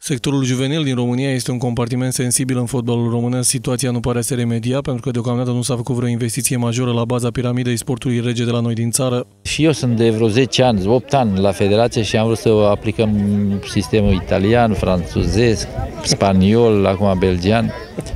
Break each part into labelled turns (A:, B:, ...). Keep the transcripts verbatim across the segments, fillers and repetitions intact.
A: Sectorul juvenil din România este un compartiment sensibil în fotbalul românesc. Situația nu pare a se remedia pentru că deocamdată nu s-a făcut vreo investiție majoră la baza piramidei sportului rege de la noi din țară.
B: Și eu sunt de vreo zece ani, opt ani la federație și am vrut să aplicăm sistemul italian, franțuzesc, spaniol, acum belgian.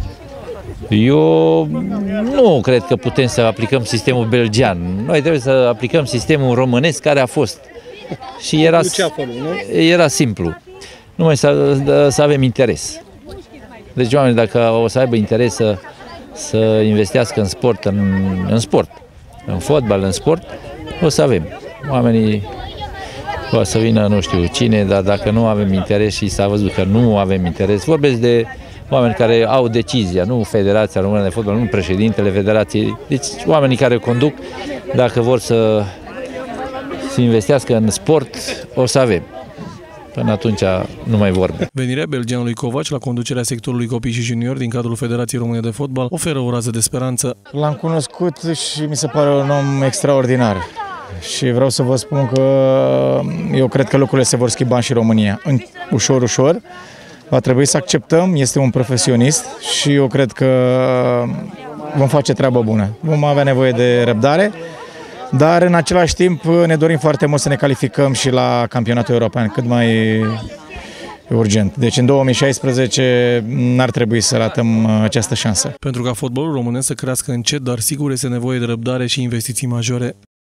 B: Eu nu cred că putem să aplicăm sistemul belgian. Noi trebuie să aplicăm sistemul românesc care a fost. Și era, era simplu. Numai să, să avem interes. Deci oamenii, dacă o să aibă interes să, să investească în sport, în, în sport, în fotbal, în sport, o să avem. Oamenii o să vină nu știu cine, dar dacă nu avem interes și s-a văzut că nu avem interes, vorbesc de oameni care au decizia, nu Federația Română de Fotbal, nu președintele Federației, deci oamenii care conduc, dacă vor să, să investească în sport, o să avem. Până atunci nu mai vorbim.
A: Venirea belgianului Covaci la conducerea sectorului copii și juniori din cadrul Federației Române de Fotbal oferă o rază de speranță.
C: L-am cunoscut și mi se pare un om extraordinar. Și vreau să vă spun că eu cred că lucrurile se vor schimba și în România. Ușor, ușor. Va trebui să acceptăm, este un profesionist și eu cred că vom face treabă bună. Vom avea nevoie de răbdare. Dar în același timp ne dorim foarte mult să ne calificăm și la campionatul european cât mai urgent. Deci în două mii șaisprezece n-ar trebui să ratăm această șansă.
A: Pentru ca fotbalul românesc să crească încet, dar sigur este nevoie de răbdare și investiții majore.